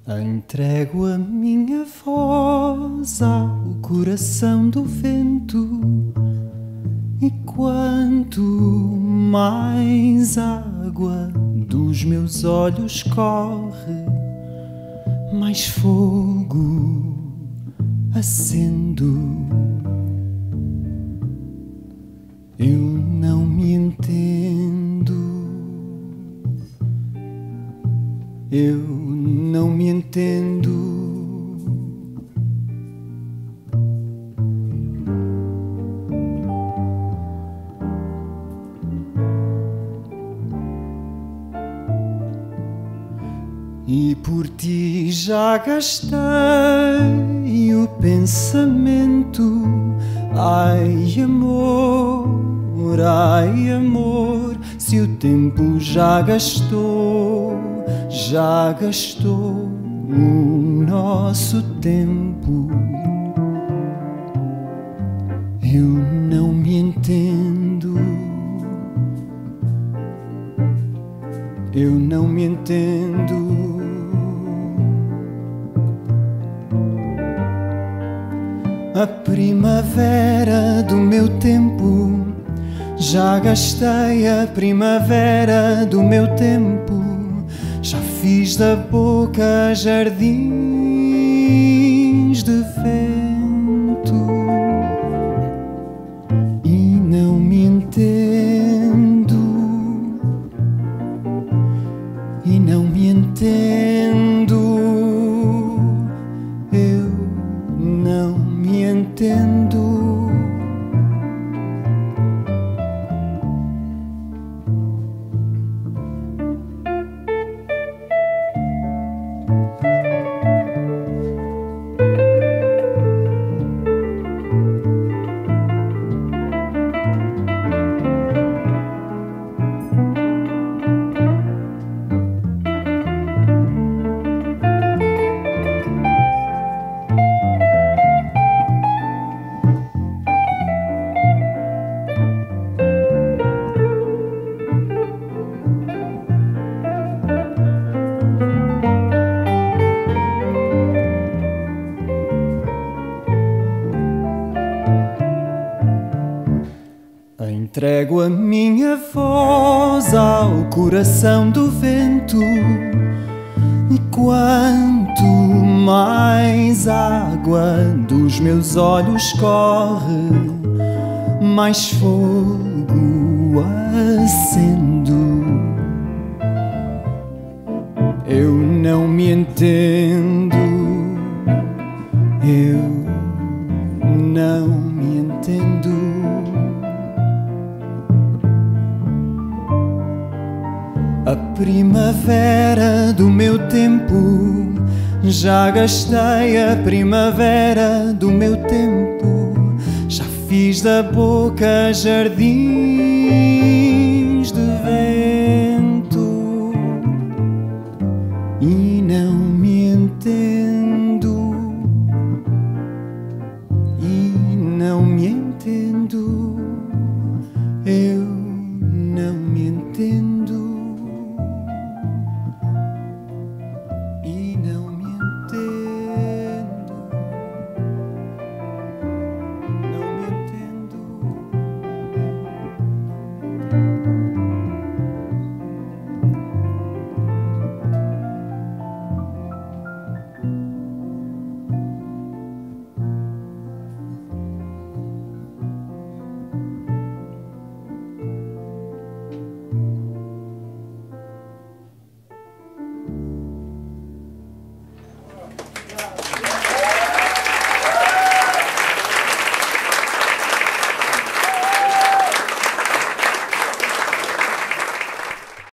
Entrego a minha voz ao coração do vento, e quanto mais água dos meus olhos corre, mais fogo acendo. Eu não me entendo, eu não me entendo. E por ti já gastei o pensamento. Ai amor, se o tempo já gastou o nosso tempo. Eu não me entendo, eu não me entendo. A primavera do meu tempo, já gastei a primavera do meu tempo. Já fiz da boca jardins de vento e não me entendo, e não me entendo. Eu não me entendo. Entrego a minha voz ao coração do vento, e quanto mais água dos meus olhos corre, mais fogo acendo. Eu não me entendo, eu não me entendo. A primavera do meu tempo, já gastei a primavera do meu tempo. Já fiz da boca jardins de vento e não